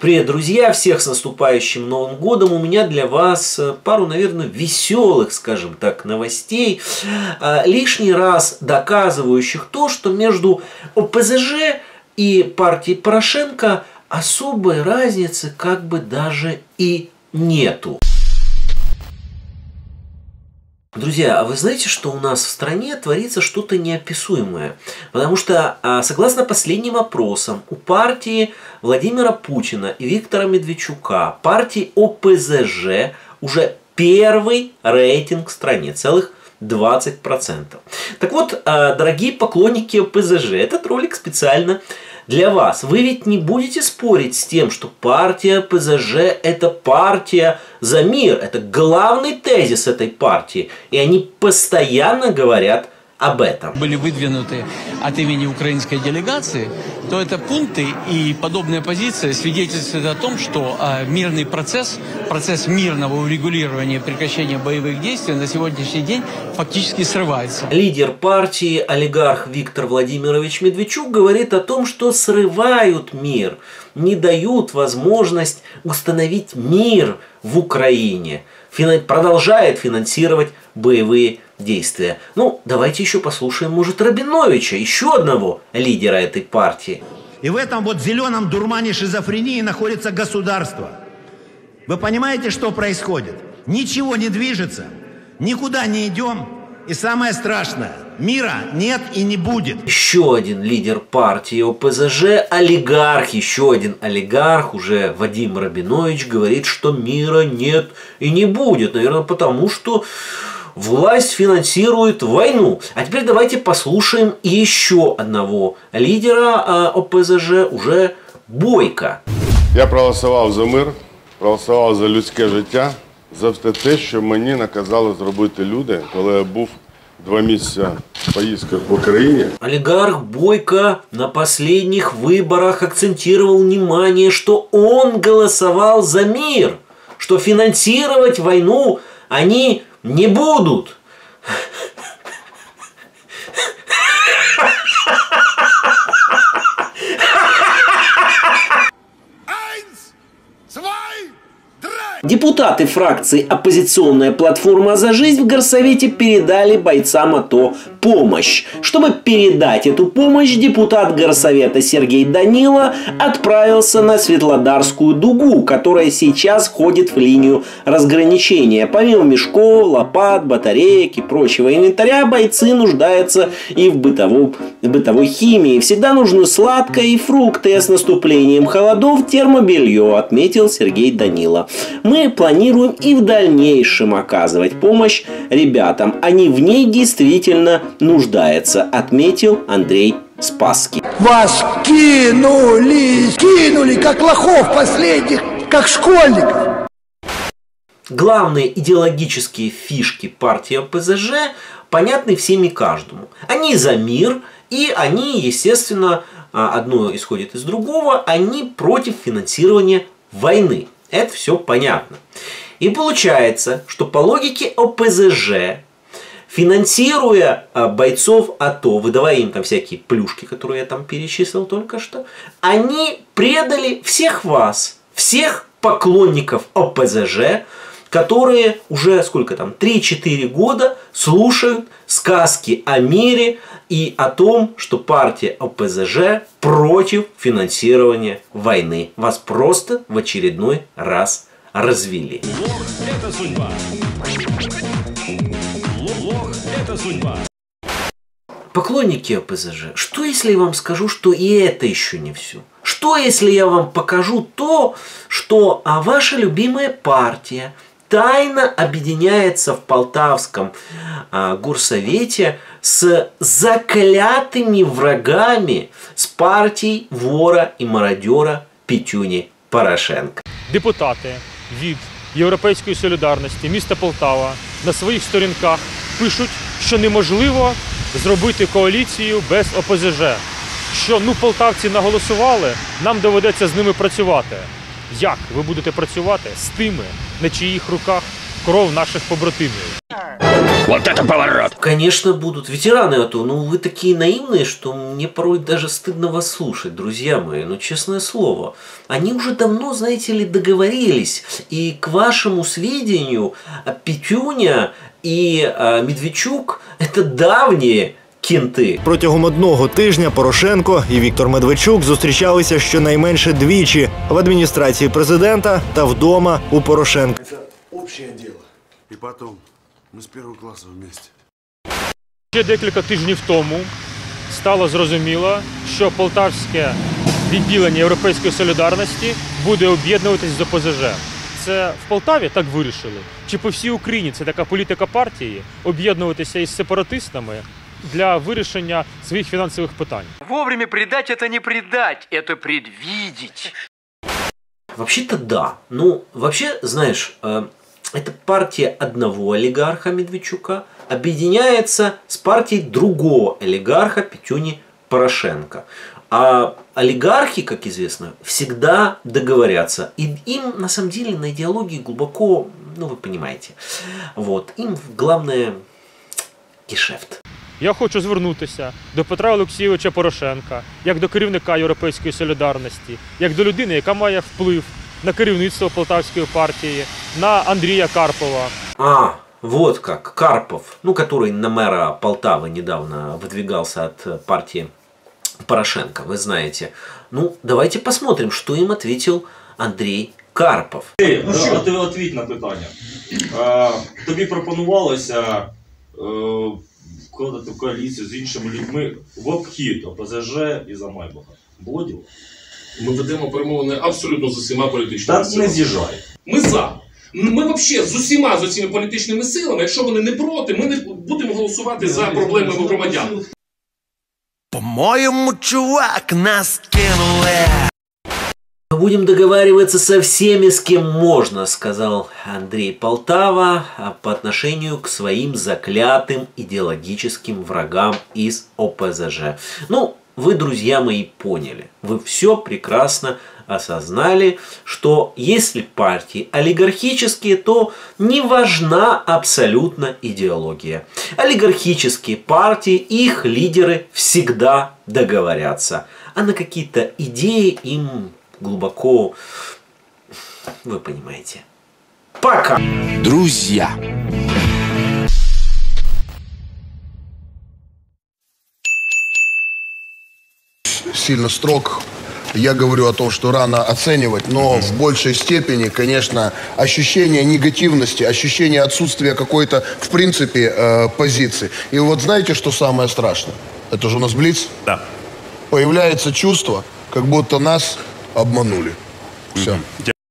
Привет, друзья! Всех с наступающим Новым годом! У меня для вас пару, наверное, веселых, скажем так, новостей, лишний раз доказывающих то, что между ОПЗЖ и партией Порошенко особой разницы как бы даже и нету. Друзья, а вы знаете, что у нас в стране творится что-то неописуемое? Потому что, согласно последним опросам, у партии Владимира Путина и Виктора Медведчука, партии ОПЗЖ, уже первый рейтинг в стране, целых 20%. Так вот, дорогие поклонники ОПЗЖ, этот ролик специально для вас. Вы ведь не будете спорить с тем, что партия ОПЗЖ – это партия за мир. Это главный тезис этой партии. И они постоянно говорят об этом. Были выдвинуты от имени украинской делегации, то это пункты и подобная позиция свидетельствует о том, что мирный процесс мирного урегулирования и прекращения боевых действий на сегодняшний день фактически срывается. Лидер партии, олигарх Виктор Владимирович Медведчук говорит о том, что срывают мир, не дают возможность установить мир в Украине, продолжает финансировать боевые действия. Ну, давайте еще послушаем, может, Рабиновича, еще одного лидера этой партии. И в этом вот зеленом дурмане шизофрении находится государство. Вы понимаете, что происходит? Ничего не движется, никуда не идем. И самое страшное, мира нет и не будет. Еще один лидер партии ОПЗЖ, олигарх, еще один олигарх, уже Вадим Рабинович, говорит, что мира нет и не будет. Наверное, потому что власть финансирует войну. А теперь давайте послушаем еще одного лидера ОПЗЖ, уже Бойко. Я проголосував за мир, проголосував за людське життя, за все те, що мені наказали зробити люди, коли я був 2 місяці в поїздках в Україні. Олигарх Бойко на последних выборах акцентировал внимание, что он голосовал за мир, что финансировать войну они не будут. Депутаты фракции «Оппозиционная платформа за жизнь» в Горсовете передали бойцам АТО помощь. Чтобы передать эту помощь, депутат Горсовета Сергей Данила отправился на Светлодарскую дугу, которая сейчас входит в линию разграничения. Помимо мешков, лопат, батареек и прочего инвентаря, бойцы нуждаются и в бытовой химии. Всегда нужны сладкое и фрукты, а с наступлением холодов термобелье, отметил Сергей Данила. Мы планируем и в дальнейшем оказывать помощь ребятам. Они в ней действительно нуждаются, отметил Андрей Спасский. Вас кинули как лохов последних, как школьников. Главные идеологические фишки партии ОПЗЖ понятны всем и каждому. Они за мир, и они, естественно, одно исходит из другого, они против финансирования войны. Это все понятно. И получается, что по логике ОПЗЖ, финансируя бойцов АТО, выдавая им там всякие плюшки, которые я там перечислил только что, они предали всех вас, всех поклонников ОПЗЖ, которые уже сколько там, 3-4 года слушают сказки о мире и о том, что партия ОПЗЖ против финансирования войны. Вас просто в очередной раз развели. Лох – это судьба. Лох – это судьба. Поклонники ОПЗЖ, что если я вам скажу, что и это еще не все? Что если я вам покажу то, что ваша любимая партия тайно объединяется в Полтавском горсовете с заклятыми врагами, с партией вора и мародера Петюні Порошенка. Депутати від Європейської солідарності міста Полтава на своїх сторінках пишуть, що неможливо зробити коаліцію без ОПЗЖ. Що, полтавці наголосували, нам доведеться з ними працювати. Як ви будете працювати з тими, на чиїх руках кров наших побратимів? Вот это поворот! Конечно, будут ветераны АТО. Ну, вы такие наивные, что мне порой даже стыдно вас слушать, друзья мои. Ну, честное слово. Они уже давно, знаете ли, договорились. И к вашему сведению, Петюня и Медведчук – это давние кінти. Протягом одного тижня Порошенко і Віктор Медведчук зустрічалися щонайменше двічі в адміністрації президента та вдома у Порошенка. Це общее дело. І потім ми з першого класу вместе. Ще декілька тижнів тому стало зрозуміло, що полтавське відділення Європейської солідарності буде об'єднуватись з ОПЗЖ. Це в Полтаві так вирішили? Чи по всій Україні це така політика партії об'єднуватися із сепаратистами для вирішення своїх фінансових питань? Вовремя предать – это не предать, это предвидеть. Вообще-то да. Ну, вообще, знаешь, эта партия одного олигарха Медведчука объединяется с партией другого олигарха Петюни Порошенко. А олигархи, как известно, всегда договорятся. И им, на самом деле, на идеологии глубоко, ну, вы понимаете, вот, им главное гешефт. Я хочу звернутися до Петра Олексійовича Порошенка, як до керівника Європейської солідарності, як до людини, яка має вплив на керівництво Полтавської партії, на Андрія Карпова. Вот как, Карпов, ну, который на мэра Полтавы недавно выдвигался от партии Порошенко, вы знаете. Ну, давайте посмотрим, что им ответил Андрей Карпов. Ну що, ти відповідь на питання. Тобі пропонувалося вкладати в коаліцію з іншими людьми в обхід ОПЗЖ і за Майбаха. Було діло? Ми ведемо перемовини абсолютно з усіма політичними силами. Так не з'їжджай. Ми за. Ми взагалі з усіма цими політичними силами, якщо вони не проти, ми не будемо голосувати за проблеми громадян. По-моему, чувак, нас кинули. Мы будем договариваться со всеми, с кем можно, сказал Андрей Полтава по отношению к своим заклятым идеологическим врагам из ОПЗЖ. Ну, вы, друзья мои, поняли. Вы все прекрасно осознали, что если партии олигархические, то не важна абсолютно идеология. Олигархические партии, их лидеры всегда договорятся. А на какие-то идеи им глубоко, вы понимаете. Пока! Друзья! Сильно строг. Я говорю о том, что рано оценивать, но в большей степени, конечно, ощущение негативности, ощущение отсутствия какой-то, в принципе, позиции. И вот знаете, что самое страшное? Это же у нас Блиц. Да. Появляется чувство, как будто нас обманули. Все.